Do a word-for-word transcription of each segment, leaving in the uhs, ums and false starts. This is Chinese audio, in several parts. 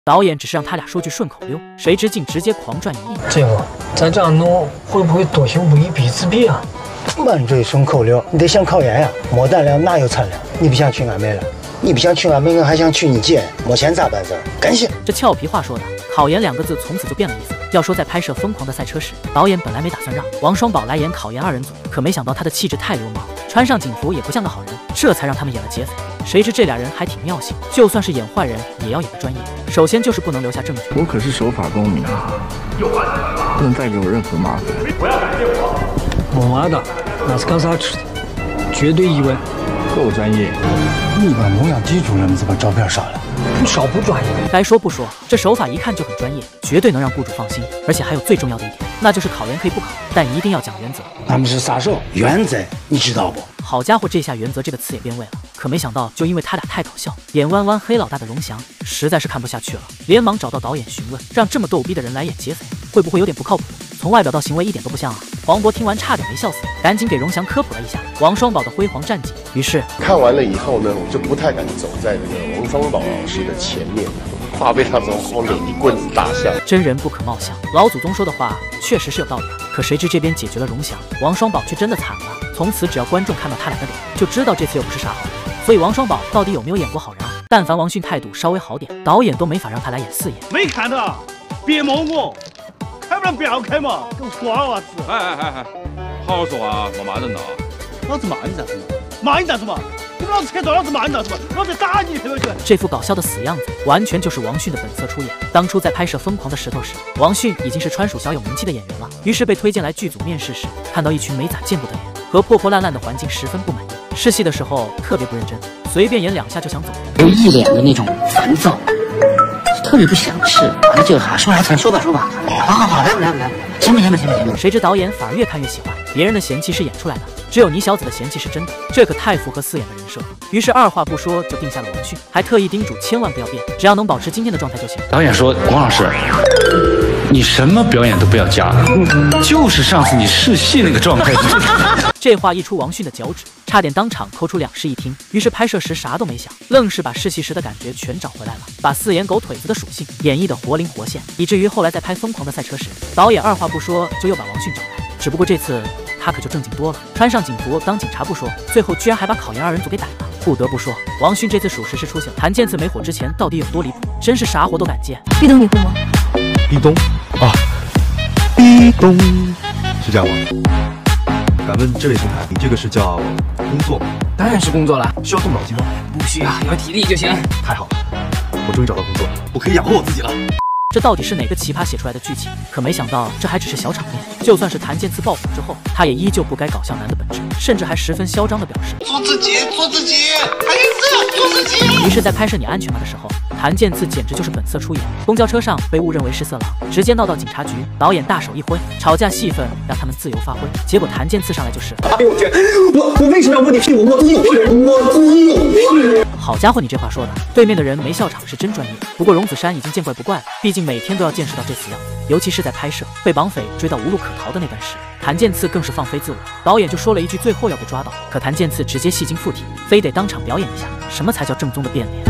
导演只是让他俩说句顺口溜，谁知竟直接狂赚一亿。 这个咱这样弄会不会多行不义必自毙啊？ 满嘴顺口溜，你得想考研呀，没胆量哪有产量？你不想娶俺妹了？你不想娶俺妹，我还想娶你姐，没钱咋办事儿？感谢。 这俏皮话说的，考研两个字从此就变了意思。要说在拍摄《疯狂的赛车》时，导演本来没打算让王双宝来演考研二人组，可没想到他的气质太流氓，穿上警服也不像个好人，这才让他们演了劫匪。谁知这俩人还挺妙性，就算是演坏人也要演得专业。首先就是不能留下证据， 我可是守法公民啊，不能再给我任何麻烦。 不要感谢我，没麻的，那是搞啥吃的？绝对意外， 够专业。 你把模样记住了，你怎么照片杀了？ 你少不专业。 该说不说，这手法一看就很专业，绝对能让雇主放心。而且还有最重要的一点，那就是考研可以不考，但一定要讲原则。 俺们是杀手，原则你知道不？ 好家伙，这下原则这个词也变味了。可没想到，就因为他俩太搞笑，演弯弯黑老大的荣翔实在是看不下去了，连忙找到导演询问，让这么逗逼的人来演劫匪，会不会有点不靠谱？从外表到行为一点都不像啊！黄渤听完差点没笑死，赶紧给荣翔科普了一下王双宝的辉煌战绩。于是看完了以后呢，我就不太敢走在那个王双宝老师的前面，怕被他从后面一棍子打下。 真人不可貌相，老祖宗说的话确实是有道理。可谁知这边解决了荣翔，王双宝却真的惨了。从此只要观众看到他俩的脸，就知道这次又不是啥好人。所以王双宝到底有没有演过好人啊？但凡王迅态度稍微好点，导演都没法让他来演四爷。 没看到，别摸我。开不了不要开嘛，给我瓜娃子！ 哎哎哎哎，好好说话，莫骂人了。 老子骂你干什么？骂你干什么？你老子扯到老子骂你干什么？老子打你，对不对？ 这副搞笑的死样子，完全就是王迅的本色出演。当初在拍摄《疯狂的石头》时，王迅已经是川蜀小有名气的演员了，于是被推荐来剧组面试时，看到一群没咋见过的脸和破破烂烂的环境，十分不满意。试戏的时候特别不认真，随便演两下就想走人， 有一脸的那种烦躁。特别不想吃，完了就哈说来说吧说吧，好好好，来来来，行吧行吧行吧行吧。 谁知导演反而越看越喜欢，别人的嫌弃是演出来的，只有你小子的嫌弃是真的，这可太符合四眼的人设。于是二话不说就定下了王迅，还特意叮嘱千万不要变，只要能保持今天的状态就行。 导演说，王老师，你什么表演都不要加，就是上次你试戏那个状态。 这话一出，王迅的脚趾差点当场抠出两室一厅。于是拍摄时啥都没想，愣是把试戏时的感觉全找回来了，把四眼狗腿子的属性演绎的活灵活现，以至于后来在拍《疯狂的赛车》时，导演二话不说就又把王迅找来。只不过这次他可就正经多了，穿上警服当警察不说，最后居然还把考研二人组给逮了。不得不说，王迅这次属实是出息了。谭健次没火之前到底有多离谱，真是啥活都敢接。 壁咚你会吗？ 壁咚啊，壁咚是这样吗？敢问这位同台，你这个是叫工作吗？ 当然是工作了， 需要动脑筋吗？ 不需要，有体力就行。 太好了，我终于找到工作了，我可以养活我自己了。 这到底是哪个奇葩写出来的剧情？可没想到这还只是小场面，就算是谭健次爆火之后，他也依旧不改搞笑男的本质，甚至还十分嚣张的表示做自己，做自己，还是做自己。 于是，在拍摄你安全吗的时候，谭健次简直就是本色出演。公交车上被误认为是色狼，直接闹到警察局，导演大手一挥，吵架戏份让他们自由发挥。结果谭健次上来就是， 哎呦我天，我我为什么要问你屁股？我自己有屁股，我自己有屁股。 好家伙，你这话说的，对面的人没笑场是真专业。不过荣梓杉已经见怪不怪了，毕竟每天都要见识到这死样子，尤其是在拍摄被绑匪追到无路可逃的那段时，谭健次更是放飞自我，导演就说了一句最后要被抓到，可谭健次直接戏精附体，非得当场表演一下，什么才叫正宗的变脸？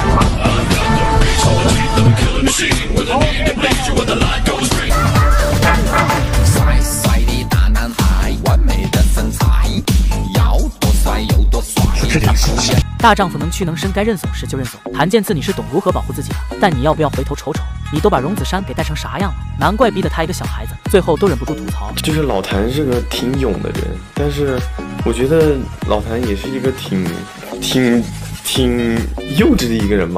帅帅的大男孩，完美的身材，要多帅有多帅。 大丈夫能屈能伸，该认怂时就认怂。谭健次你是懂如何保护自己的，但你要不要回头瞅瞅，你都把荣梓杉给带成啥样了？难怪逼得他一个小孩子，最后都忍不住吐槽。 就是老谭是个挺勇的人，但是我觉得老谭也是一个挺挺挺幼稚的一个人吧。